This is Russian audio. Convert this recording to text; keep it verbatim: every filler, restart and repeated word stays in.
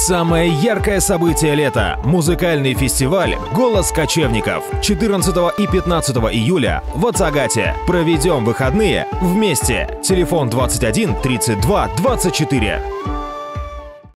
Самое яркое событие лета – музыкальный фестиваль «Голос кочевников» четырнадцатого и пятнадцатого июля в Ацагате. Проведем выходные вместе. Телефон двадцать один тридцать два двадцать четыре.